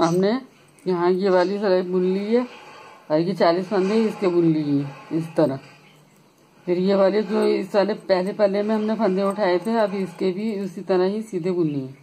हमने यहाँ ये वाली सिलाई बुन ली है और ये 40 फंदे इसके बुन लिए इस तरह। फिर ये वाले जो इस वाले पहले पल्ले में हमने फंदे उठाए थे, अब इसके भी उसी तरह ही सीधे बुननी है।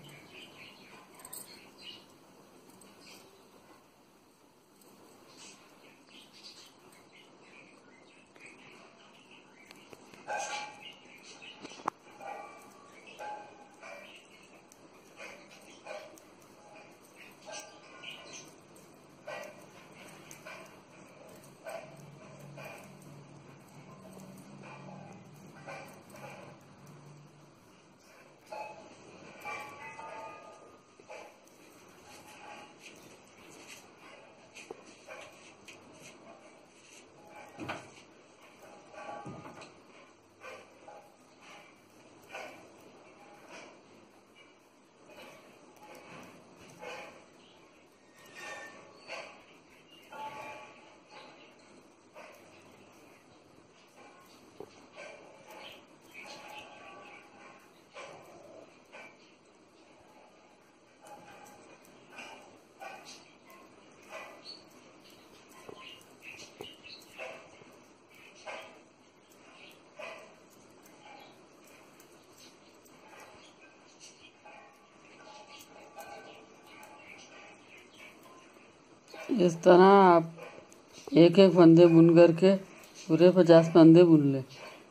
इस तरह आप एक एक फंदे बुन करके पूरे 50 फंदे बुन लें।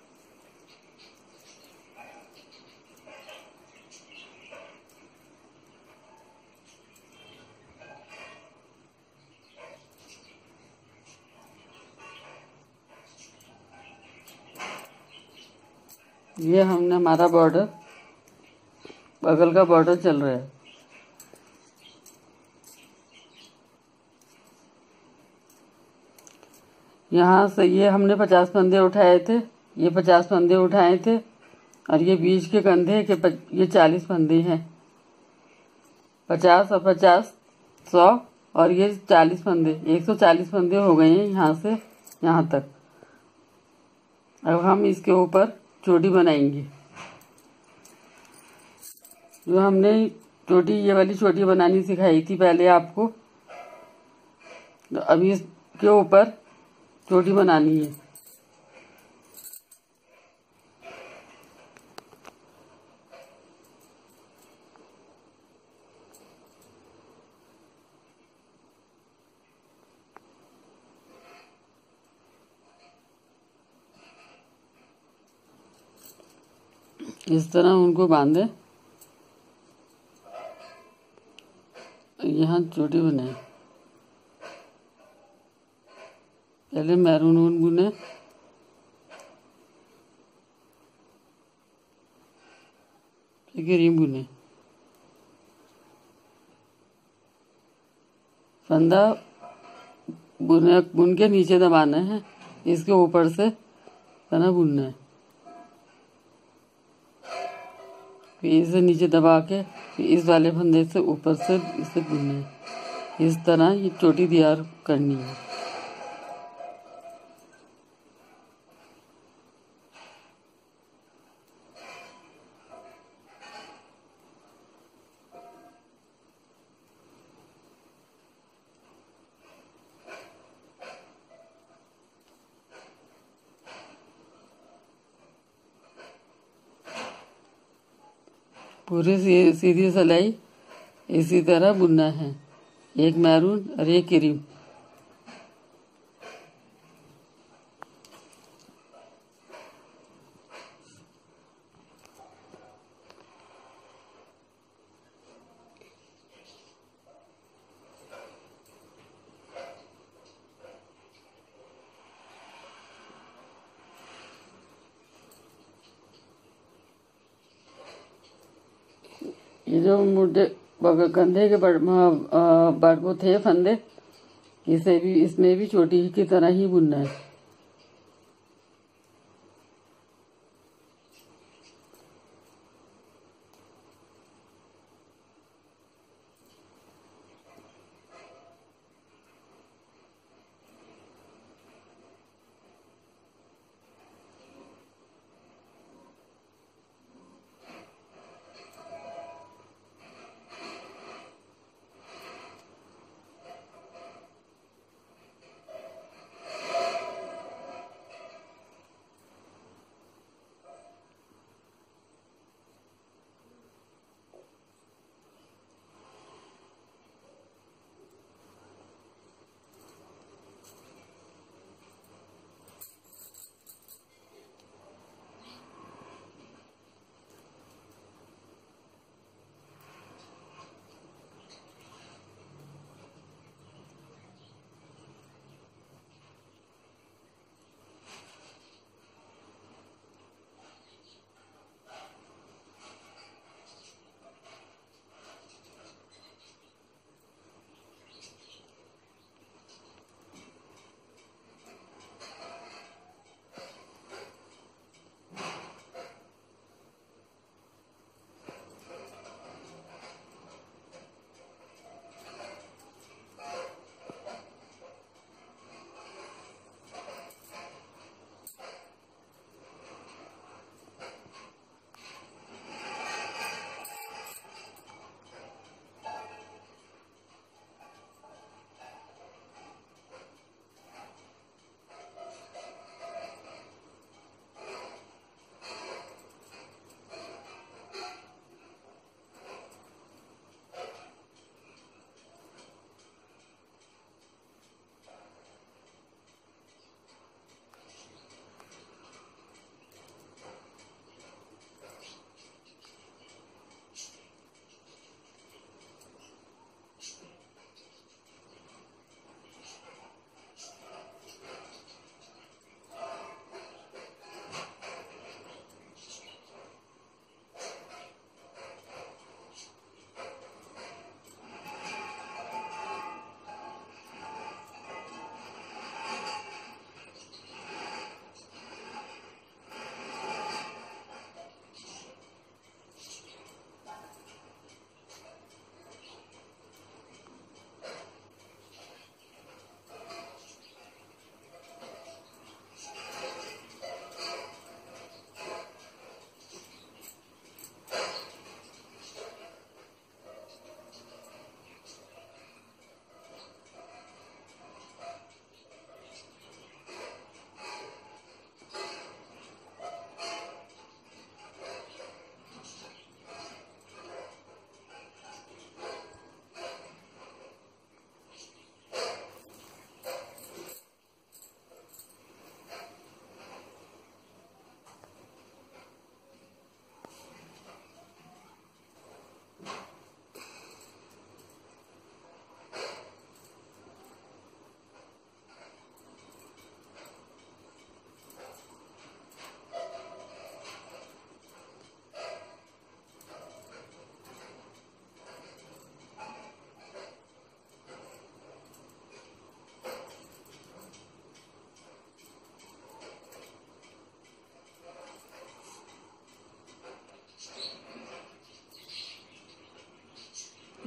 ये हमने हमारा बॉर्डर, बगल का बॉर्डर चल रहा है। यहाँ से ये हमने 50 फंदे उठाए थे, ये 50 फंदे उठाए थे और ये बीच के कंधे के ये 40 फंदे हैं। 50 और 50 100 और ये 40 फंदे, 140 फंदे हो गए हैं यहाँ से यहाँ तक। अब हम इसके ऊपर चोटी बनाएंगे। जो हमने चोटी, ये वाली चोटी बनानी सिखाई थी पहले आपको, तो अभी इसके ऊपर चोटी बनानी है। इस तरह उनको बांधे, यहाँ चोटी बनाए। पहले मैरून ऊन बुने, फिर ग्रीन बुने। फंदा बुन के नीचे दबाना है, इसके ऊपर से तना बुनना है। फिर इसे नीचे दबा के फिर इस वाले फंदे से ऊपर से इसे बुनना है। इस तरह ये चोटी तैयार करनी है। पूरी सीधी सिलाई इसी तरह बुनना है, एक मैरून और एक क्रीम। ये जो मुझे कंधे के वो थे फंदे, इसे भी, इसमें भी चोटी की तरह ही बुनना है।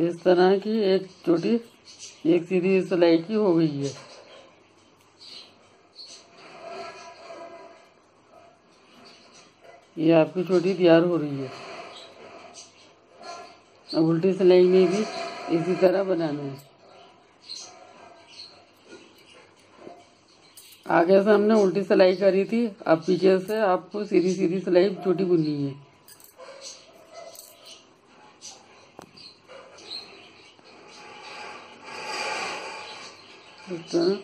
इस तरह की एक चोटी एक सीधी सिलाई की हो गई है। ये आपकी चोटी तैयार हो रही है। अब उल्टी सिलाई में भी इसी तरह बनाना है। आगे से हमने उल्टी सिलाई करी थी, अब पीछे से आपको सीधी सीधी सिलाई चोटी बुननी है। इस तरह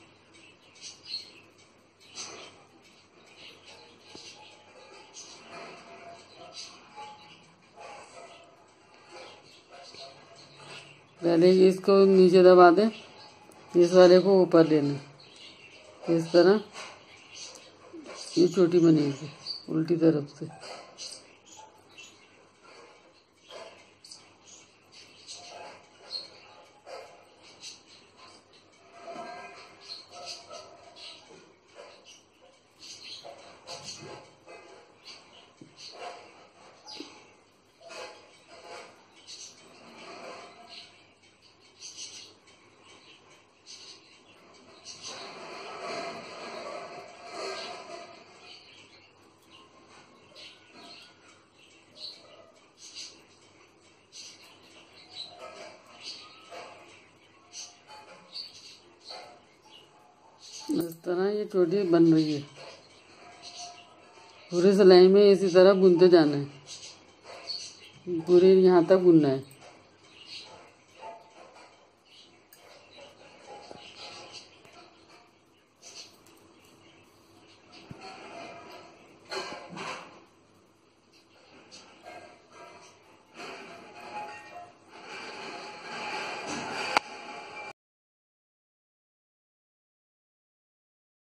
पहले इसको नीचे दबा दें, इस वाले को ऊपर लेना। इस तरह ये चोटी बनेगी उल्टी तरफ से। इस तरह ये चोटी बन रही है। पूरी सिलाई में इसी तरह बुनते जाना है, पूरे यहाँ तक बुनना है।